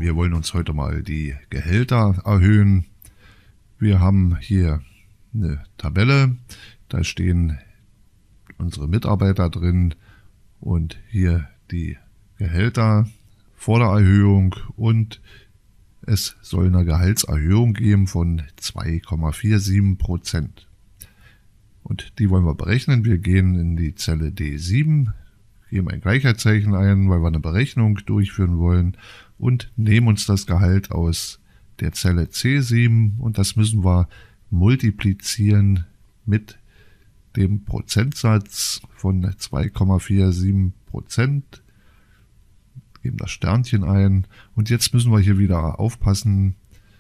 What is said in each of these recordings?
wir wollen uns heute mal die Gehälter erhöhen. Wir haben hier eine Tabelle, da stehen unsere Mitarbeiter drin und hier die Gehälter vor der Erhöhung, und es soll eine Gehaltserhöhung geben von 2,47%. Und die wollen wir berechnen. Wir gehen in die Zelle D7, geben ein Gleichheitszeichen ein, weil wir eine Berechnung durchführen wollen, und nehmen uns das Gehalt aus der Zelle C7 und das müssen wir multiplizieren mit dem Prozentsatz von 2,47%. Geben das Sternchen ein und jetzt müssen wir hier wieder aufpassen.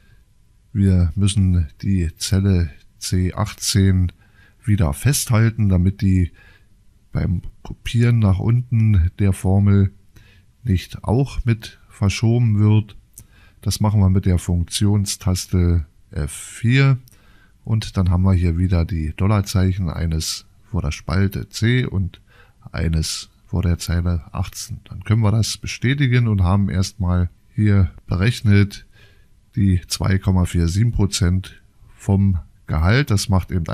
Wir müssen die Zelle C18 wieder festhalten, damit die beim Kopieren nach unten der Formel nicht auch mit verschoben wird. Das machen wir mit der Funktionstaste F4 und dann haben wir hier wieder die Dollarzeichen, eines vor der Spalte C und eines vor der Zeile 18. Dann können wir das bestätigen und haben erstmal hier berechnet die 2,47% vom Gehalt. Das macht eben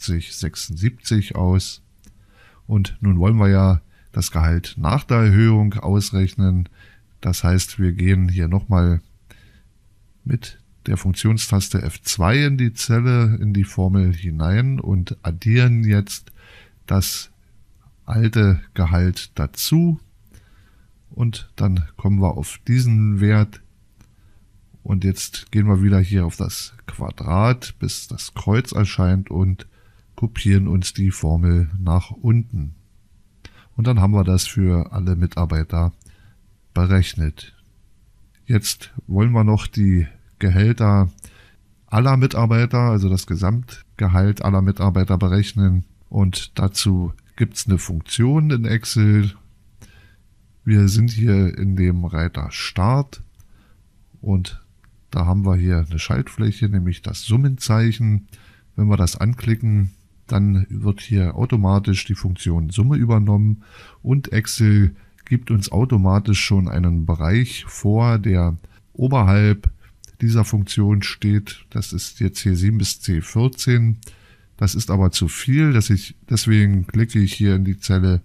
61,76 aus. Und nun wollen wir ja das Gehalt nach der Erhöhung ausrechnen. Das heißt, wir gehen hier nochmal mit der Funktionstaste F2 in die Zelle, in die Formel hinein und addieren jetzt das alte Gehalt dazu. Und dann kommen wir auf diesen Wert. Und jetzt gehen wir wieder hier auf das Quadrat, bis das Kreuz erscheint, und kopieren uns die Formel nach unten. Und dann haben wir das für alle Mitarbeiter berechnet. Jetzt wollen wir noch die Gehälter aller Mitarbeiter, also das Gesamtgehalt aller Mitarbeiter berechnen. Und dazu gibt es eine Funktion in Excel. Wir sind hier in dem Reiter Start und da haben wir hier eine Schaltfläche, nämlich das Summenzeichen. Wenn wir das anklicken, dann wird hier automatisch die Funktion Summe übernommen und Excel gibt uns automatisch schon einen Bereich vor, der oberhalb dieser Funktion steht. Das ist jetzt hier 7 bis C14. Das ist aber zu viel, deswegen klicke ich hier in die Zelle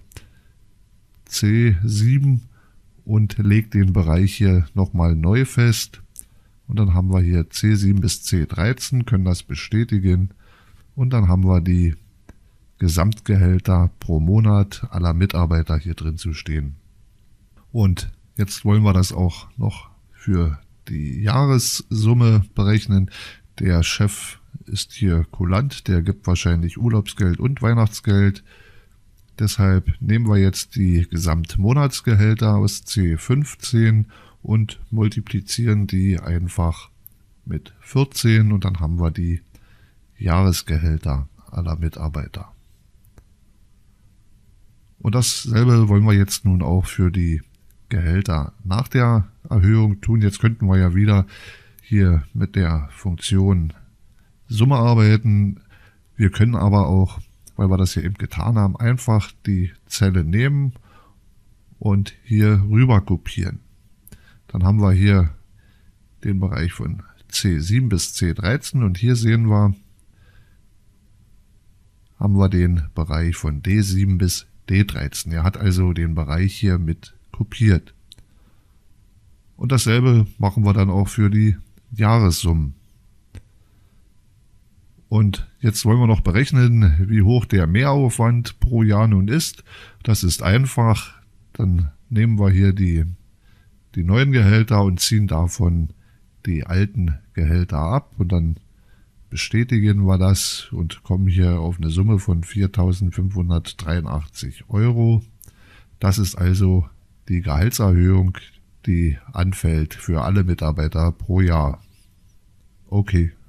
C7 und lege den Bereich hier nochmal neu fest. Und dann haben wir hier C7 bis C13, können das bestätigen. Und dann haben wir die Gesamtgehälter pro Monat aller Mitarbeiter hier drin zu stehen. Und jetzt wollen wir das auch noch für die Jahressumme berechnen. Der Chef ist hier kulant, der gibt wahrscheinlich Urlaubsgeld und Weihnachtsgeld. Deshalb nehmen wir jetzt die Gesamtmonatsgehälter aus C15 und multiplizieren die einfach mit 14 und dann haben wir die Jahresgehälter aller Mitarbeiter. Und dasselbe wollen wir jetzt nun auch für die Gehälter nach der Erhöhung tun. Jetzt könnten wir ja wieder hier mit der Funktion Summe arbeiten. Wir können aber auch, weil wir das hier eben getan haben, einfach die Zelle nehmen und hier rüber kopieren. Dann haben wir hier den Bereich von C7 bis C13 und hier sehen wir, haben wir den Bereich von D7 bis D13. Er hat also den Bereich hier mit kopiert. Und dasselbe machen wir dann auch für die Jahressummen. Und jetzt wollen wir noch berechnen, wie hoch der Mehraufwand pro Jahr nun ist. Das ist einfach. Dann nehmen wir hier die neuen Gehälter und ziehen davon die alten Gehälter ab. Und dann bestätigen wir das und kommen hier auf eine Summe von 4.583 Euro. Das ist also die Gehaltserhöhung, die anfällt für alle Mitarbeiter pro Jahr. Okay.